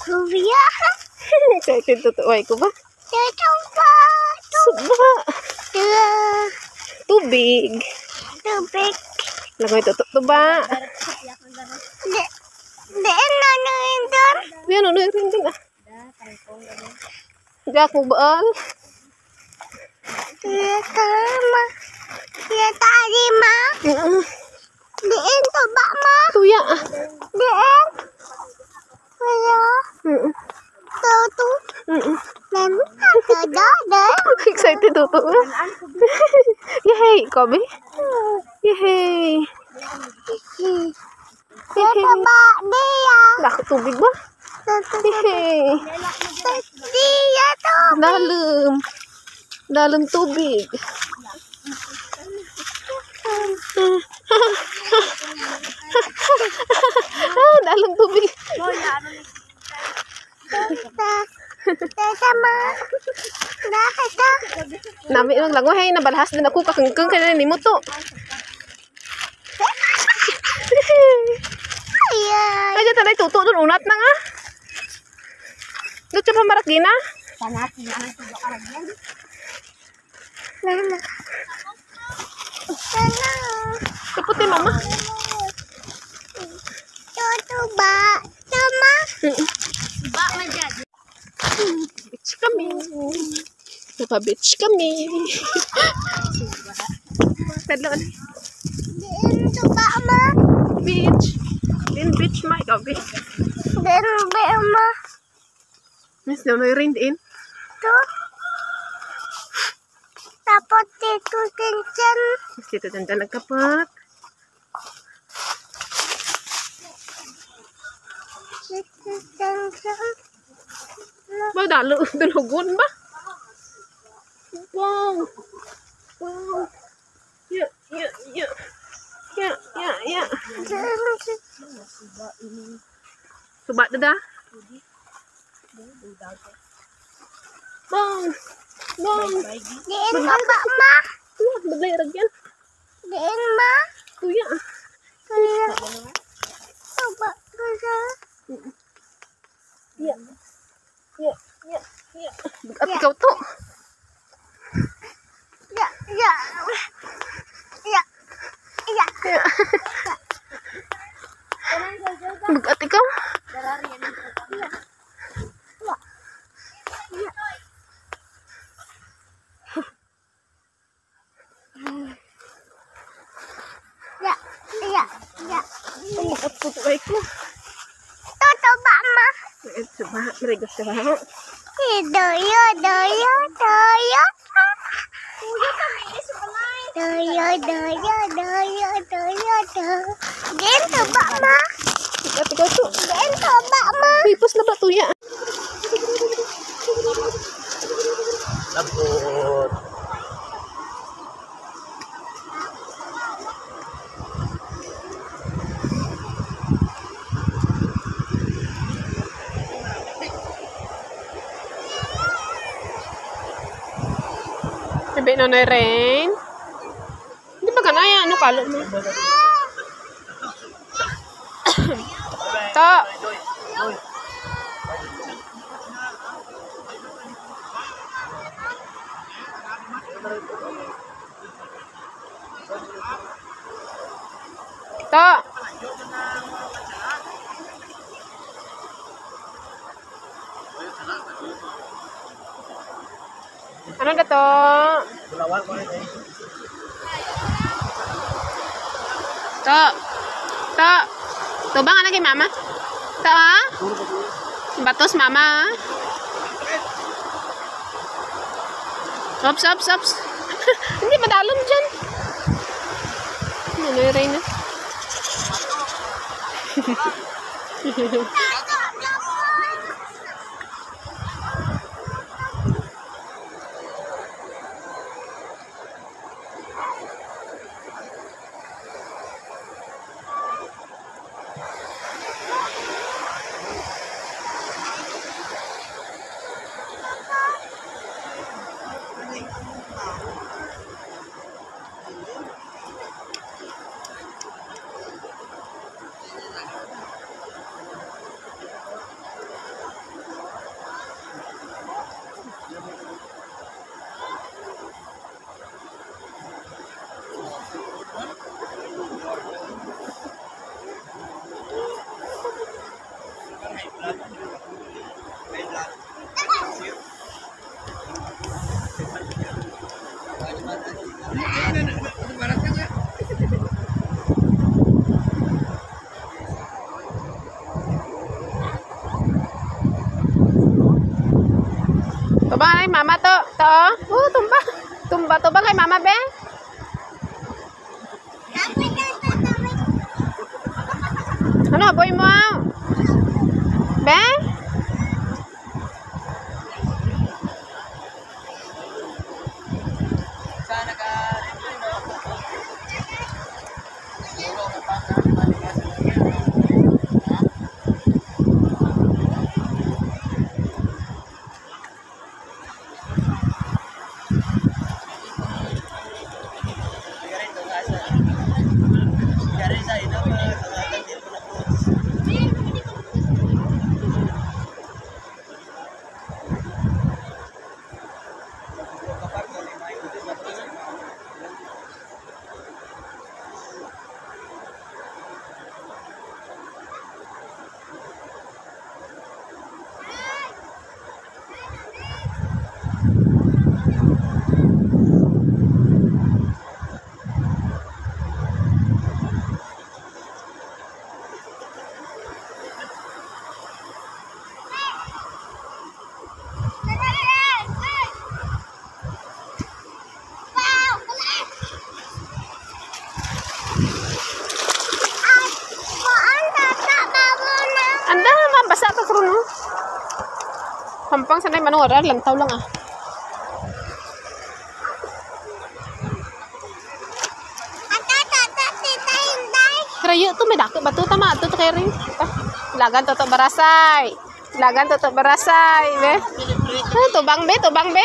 Kuya. Excited tutuway ko ba? Tutuba. Suba. Tuba. Tubig. Tubig. Lagoy tutuba. Di ano yun doon? Yan ano rin din ah. Diyak mo baal. Iya tama. Iya tadi ma. Diin tuba ma. Tuya ah. Diin. Iya. Tutu. Namun ada. Excited tutu. Yehey, kobe. Yehey. Dia coba dia. Dah tubig ba? Yehey. Dia tuh. Dalam. Dalam tubig. Dalam tubig. Sama. Dah kita. Nami lang lang hey nabalhas din ako kakengkeng kaya nimo to. Iya. Aja tadi tutu dun unat na nga. Dito pa marak gina. Sana Sana. Sana. Kaputin mama. Tutu ba. Sama. Ba menjadi. Beach kami. Napa-beach kami. Tadloon. Din tuba ma. Beach. Din beach ma ikaw beach. Din be ma. Miss daw na rin din. Tuh. Tapos itu kencang. Miss dito dyan nagkapat. Itu kencang. Ba dalo dulugon ba? Wow. Wow. Ya, ya, ya. Ya, ya, ya. Coba dah. Bang. Bang. Din tuba ma. Beglay ragyan. Din ma. Tuya. Iya. Tuba tuba. Ya. Ya, ya, ya. At ikaw to. Ya, ya. Ya. Ya. Ya. At ikaw. Ya. Ya. Ya. At tutuway ko. Tutuba ma. Coba, mereka coba. Doyo, doyo, doyo. Doyo, doyo, doyo, doyo, doyo. Din tuba ma. At ikaw to. Din tuba ma. Pipos na ba tuya? Labot. Sabi na na rin. Hindi ba ganaya? Ano kalo mo? Ta. Ta. Ano na to? To. To. To bang anak kay mama? To ha? Batos mama. Ops, ops, ops. Hindi madalom dyan. Ano yung Reyna? Tumbang kay mama to. To. Tumbang. Tumbang kay mama be. Ano boy mo? Be? Anda, mabasa ka kruno. Hampang sanay manuorar, lantaw lang ah. Kerayo tu may dako batu tama tu kering. Lagan toto barasay. Be. Tubang be.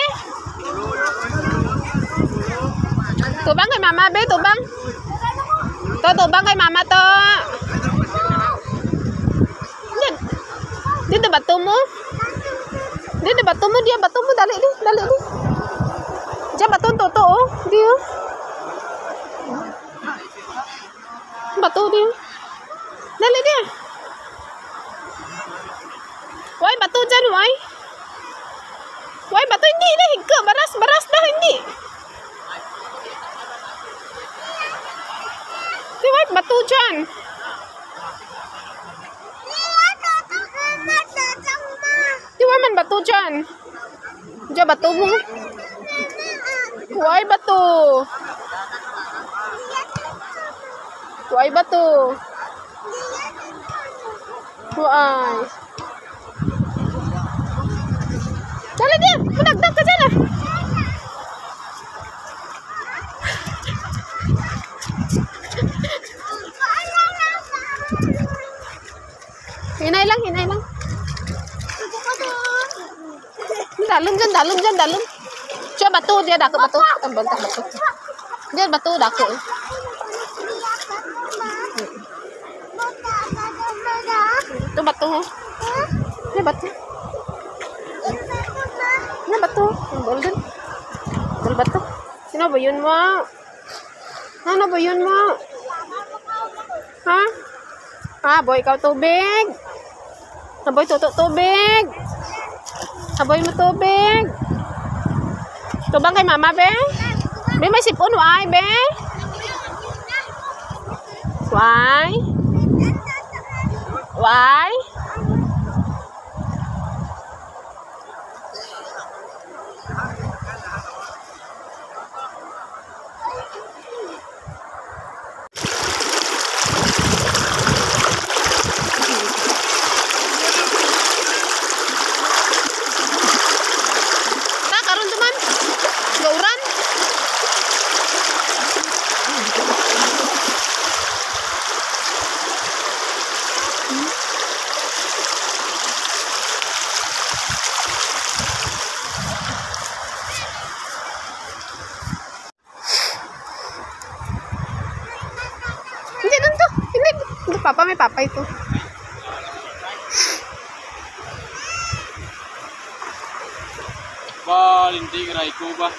Tubang kay mama be, tubang. Tubang kay mama to. Dia batu mo. Dia batu mo, dali di. Dia batu toto oh, dia. Batu dia. Dali dia. Why batu dyan, why? Why batu hindi dah hingga baras dah hindi. Di why batu dyan? Di why man batu dyan? Diyan batu mo. Why batu? Why batu? Why? Dali dia, menagdag ka dyan ah. Hinay lang. Dalam dyan. Siya batu, dia dako batu. Tambal batu. Dia batu dako. Itu batu. Ini batu. Ini batu. Golden. Golden batu. Sino ba yun mo? Ano ba yun mo? Ha? Boy, ikaw tubig. Boy, tutok tubig. Boy mo tubig. Tubang kay mama, be. Be, may sipon, why, be? Why? Why? Papa, may papa ito. Hindi ka ko ba?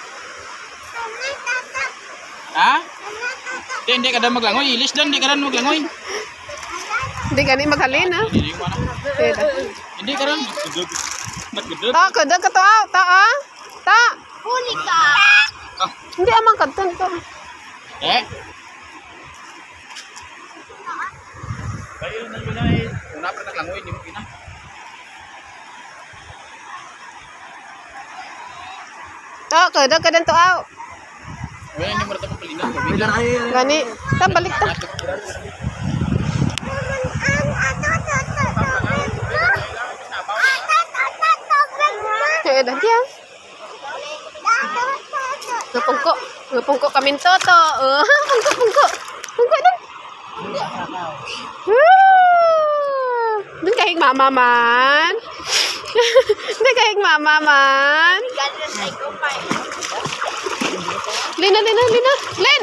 Ha? Hindi ka na maglangoy. Ilis dan, hindi ka na maglangoy. Hindi ka na maghalin, ha? Hindi ka na. Nagkudog. Kudog ka to, ta. Huli ka. Hindi amang kadton to. Kayo na yun ay una pa naglangoy, hindi mo kina. kada kadan to aw. Wala ni murta palinan. Gani, ta balik ta. Ada dia. Ngepungko kami toto. Pungko. Pungko dan. Dun kahing mama man. Dun kahing mama man. Lina. Len.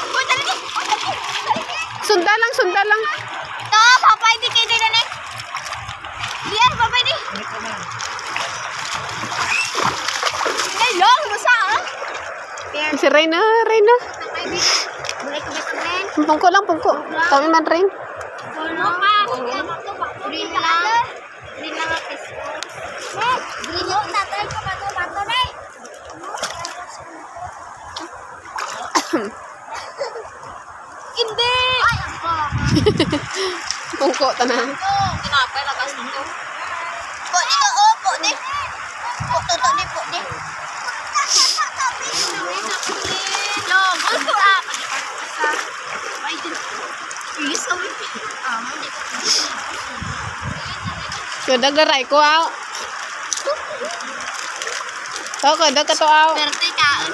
Sunda lang. To, papa ini kini nenek. Biar papa ini. Long, masa ah? Si Reina. Boleh kita temen. Pungko lang. Kami man rin. Green lang at green yung tatay ko mato na eh. Hindi! Ay, ako. Pungko tanan. Kinapay lakas nito. Po dito, po di. Po di. No, gusto ah. Ay, yes, sorry. Kada garay ko aw. Kada ka to aw. Berarti kain.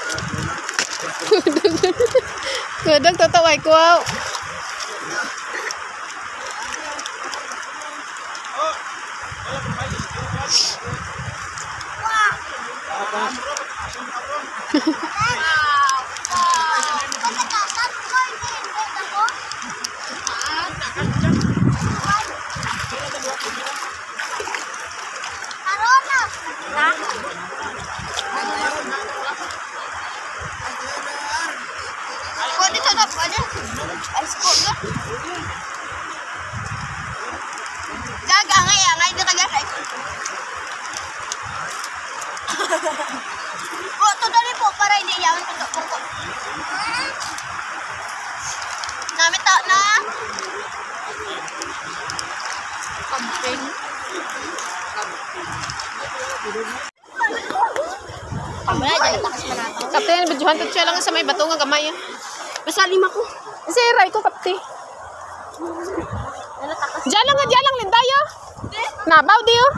Kada tataway ko aw. Ito dali po para hindi yaman ito po. Namit na. Camping. Kamera dyan lakas pa nato. Kapten, bajuhan to siya lang sa may bato nga gamay. Basta lima ko. Si Ray ko kapte. Diyan lang lindayo. Nabaw diyo.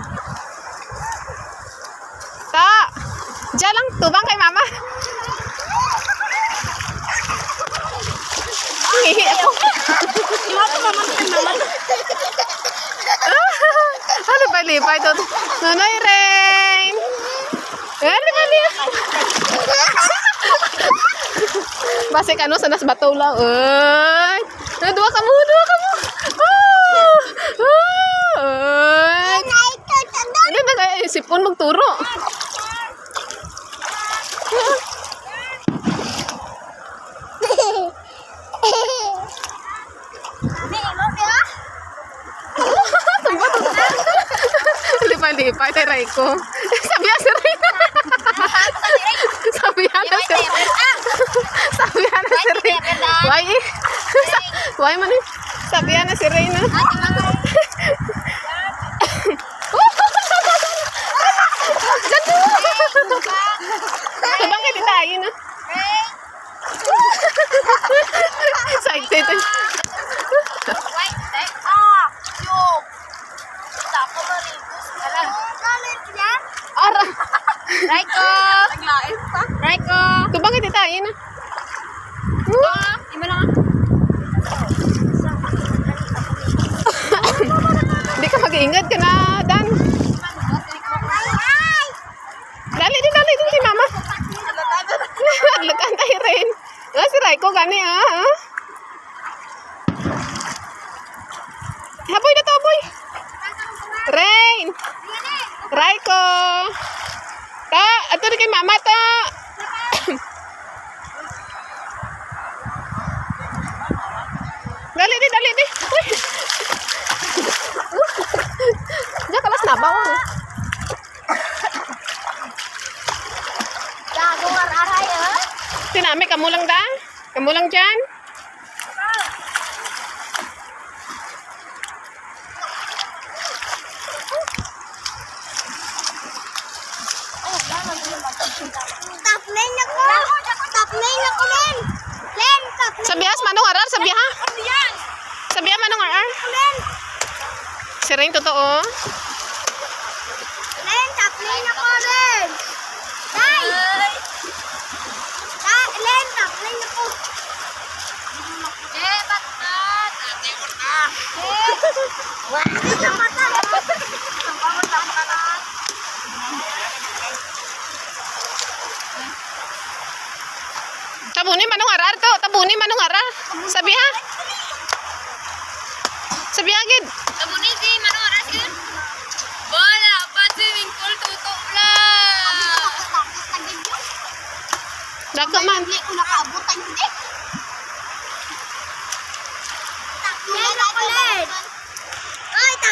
Ta. Diyan lang tubang kay mama. Ngihi ako. Iwato mama kay mama. Ano ba lipay to? Nonoy Rain. Ano ba lipay? Basik ano sanas bato lang. Ay. Dua kamu. Ay. Ini ba kaya sipon magturo? Lipay tay Ray ko. Sabihan si Ray. Sabihan na si Ray. Why man eh? Sabihan na si Ray na. Sabang kayo tayo na. Excited. Ara. Raiko. Sabang kayo tayo na. Hindi ka mag-iingat ka na, Dan. Dali din si Mama. Aglagan tayo rin. Si Raiko gani Haboy na to, boy. Rain. Raiko. Ta, ato na kay Mama ta. Dali di. Uy. Diyan kalas nabaw. Gago aray Sinami, kamu lang da? Kamu lang dyan? Taklain ako. Taklain ako, Len. Len, taklain. Sabihas manong arar, sabiha. Sabiha manong arar. Len. Si Rain totoo. Len, taklain ako, Len. Tay. Len, taklain ako. Ba't na? Ate mo na. Wala na mata. Tabuni manong arar to, tabuni manong arar. Sabiha. Sabiha gid. Tabuni si Mano Aras yun? Wala pa swimming pool tutok lang. Dako man. Hindi ko nakabot ang hindi. Taklen ako len. Ay, To.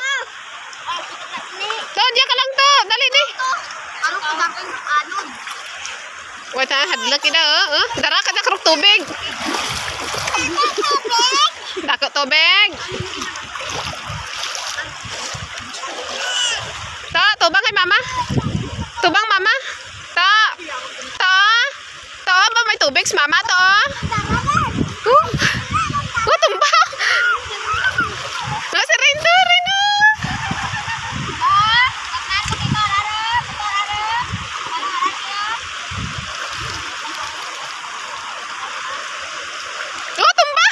To, diya ka lang to. Dali di. Ano ko ba kung ano? Wait ha, hadlak ida oh. Dara ka na krok tubig. Dako tubig. To, tubang kay mama. Tubang mama. To. To. To, ba may tubig si mama to? Tumba. Si Rino, Rino. Tumba.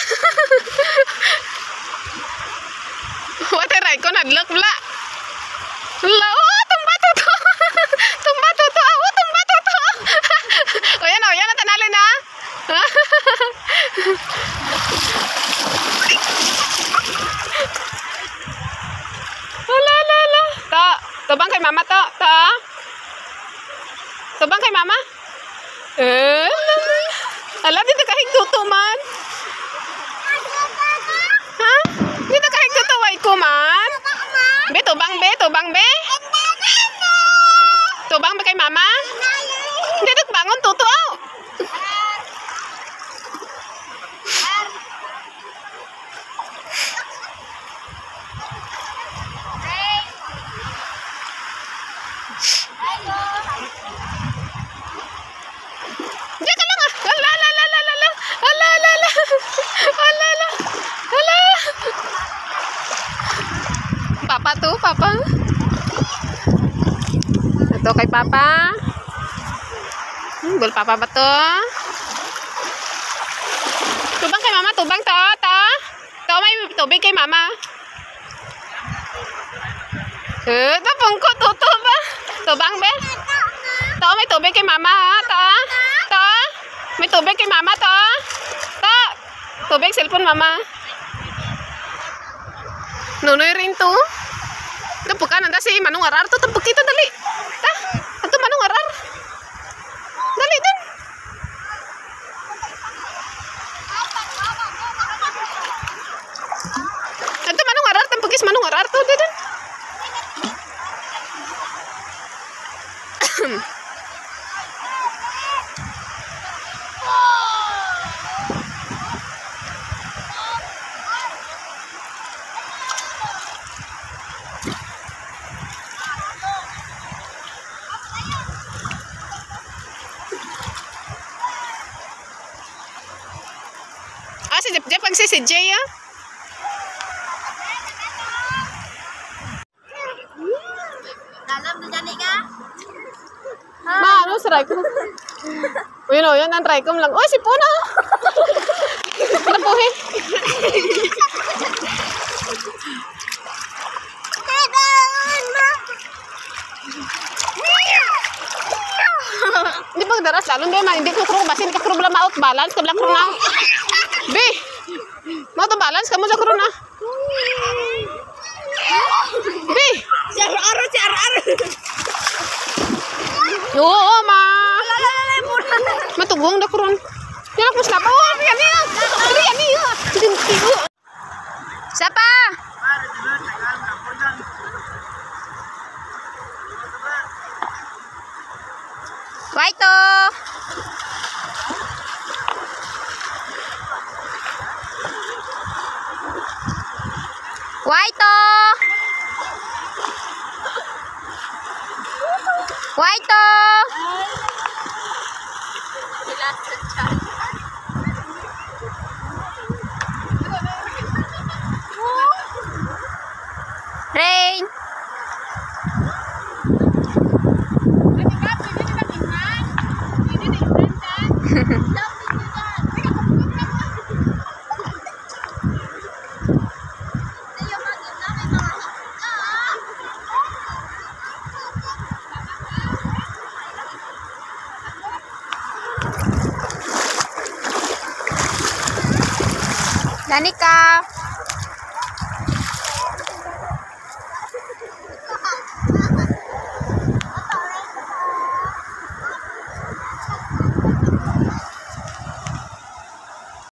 Wate ray ko nadlak bla. La, tumba tuto. Tumba tuto. Tumba tuto. O yan na tanali na. Ala. To, tubang kay mama to. To. Tubang kay mama. Ala, dito kahig tuto man. Ha? Dito kahig tuto way ko man. Be, tubang be. Tubang be kay mama. Dito bangon tuto aw. Diyan ka lang ah. Ala. Papa tuh, papa. Ito kay papa. Bol papa ba to? Tubang kay mama, tubang to. To may tubig kay mama. Tapong ko tuto ba? Tubang be? To may tubig kay mama ha? To. May tubig kay mama to. To. Tubig cellphone mama. Nunoy rin to. Tapos ka nanda si Manong Arar to. Tapos kita dali. Ta. Ito Manong Arar. Dali din. Ito Manong Arar. Tapos Manong Arar to. Dali din. Si Jep pag si Jay ah. Dalam na dyan ka? Ano si Raikom? Uy no, yan ang Raikom lang. Uy, si Puna. Napuhin. Hindi pag daras lalo hindi ko kuro basin ka kuro bala maut balance ka bala kuro na. Be. Mau to balance kamu sa kuro na. Be. Si Ar-Ar. Oo, ma. Matugong da kuro. Yan ako snap. Oh, yan. Siapa? Waito. Waito. Waito. Rain. Danica.